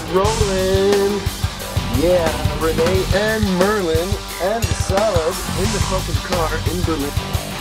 rolling. Yeah, Renee and Merlin and the salad in the fucking car in Berlin.